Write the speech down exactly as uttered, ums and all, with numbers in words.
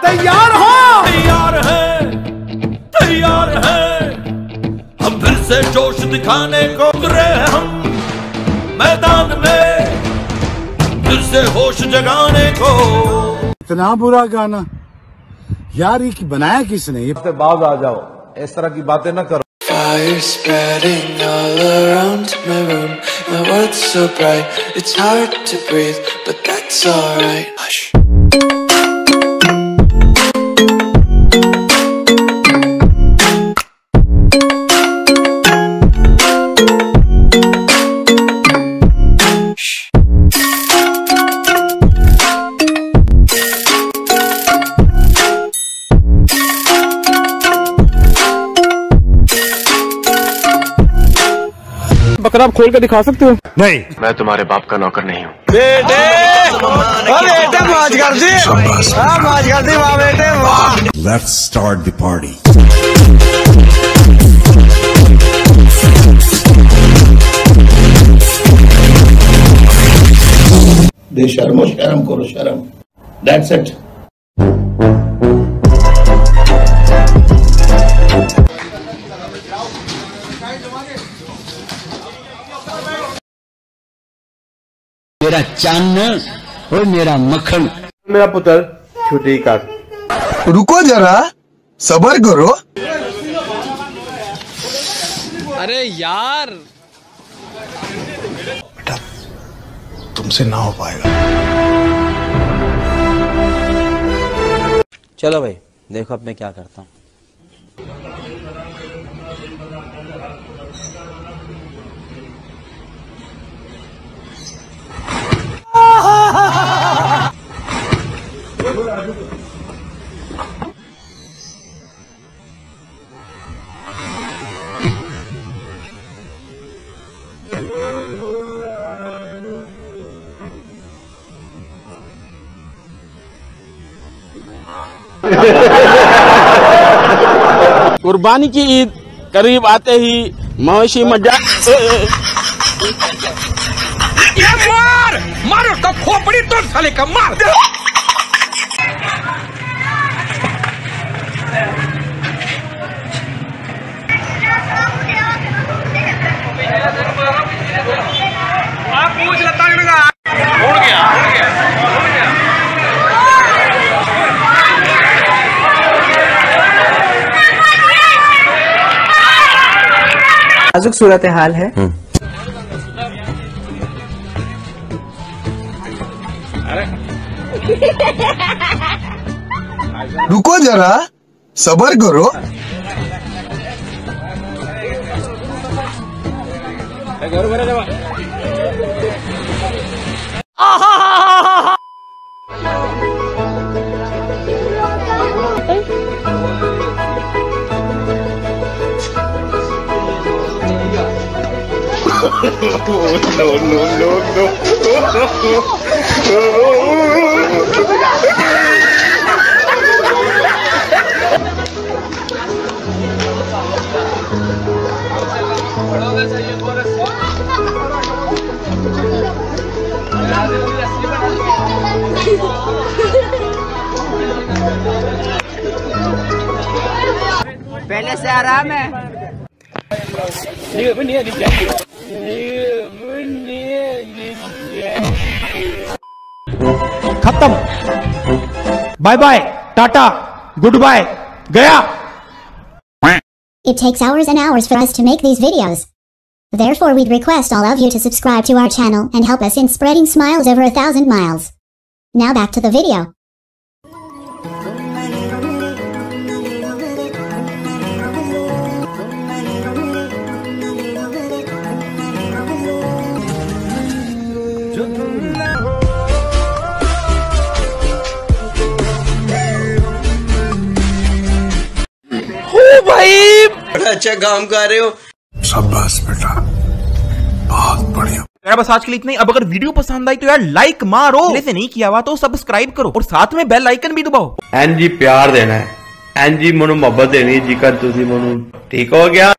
तैयार हो? तैयार है, तैयार है, हम फिर से जोश दिखाने को उतरे हैं हम मैदान में, फिर से होश जगाने को। इतना बुरा गाना यार, ये बनाया किसने? ये बाज आ जाओ, इस तरह की बातें न करो। Fire spreading all around my room. My world's so bright, it's hard to breathe, but that's alright. Hush. बकरा आप खोल के दिखा सकते हो? नहीं, मैं तुम्हारे बाप का नौकर नहीं हूँ। बेटे, बेटे मौज कर दी, हाँ मौज कर दी, वाह बेटे वाह। Let's start the party. दे शर्मो शर्म करो शर्म। That's it. मेरा चांद और मेरा मक्खन। मेरा पुत्र छुट्टी कर। रुको जरा, सबर करो। अरे यार, बेटा तुमसे ना हो पाएगा। चलो भाई, देखो अब मैं क्या करता हूँ। कुर्बानी की ईद करीब आते ही मवेशी मजा मार मारो तो खोपड़ी तो साले का मार। आप पूछ लेता उड़ गया उड़ गया उड़ गया नाजुक सूरत हाल है। रुको जरा, सबर करो। no, no, no, no. पहले से आराम है। खत्म, बाय बाय, टाटा, गुड बाय, गया। It takes hours and hours for us to make these videos. Therefore, we'd request all of you to subscribe to our channel and help us in spreading smiles over a thousand miles. Now back to the video. भाई बड़ा अच्छा काम कर रहे हो। शाबाश बेटा, बहुत बढ़िया। यार बस आज के लिए इतना ही। अब अगर वीडियो पसंद आई तो यार लाइक मारो, जैसे नहीं किया हुआ तो सब्सक्राइब करो और साथ में बेल आइकन भी दबाओ। एन जी प्यार देना है, एन जी मनु मोहब्बत देनी जी कर तुसी मनु, ठीक हो गया।